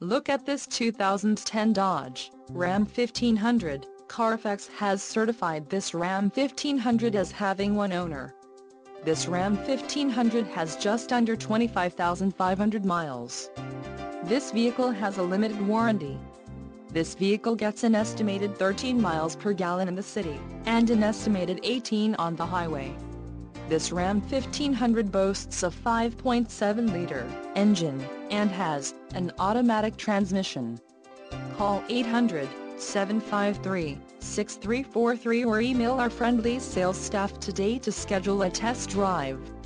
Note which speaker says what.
Speaker 1: Look at this 2010 Dodge Ram 1500. Carfax has certified this Ram 1500 as having one owner. This Ram 1500 has just under 25,500 miles. This vehicle has a limited warranty. This vehicle gets an estimated 13 miles per gallon in the city, and an estimated 18 on the highway. This Ram 1500 boasts a 5.7-liter engine, and has an automatic transmission. Call 800-753-6343 or email our friendly sales staff today to schedule a test drive.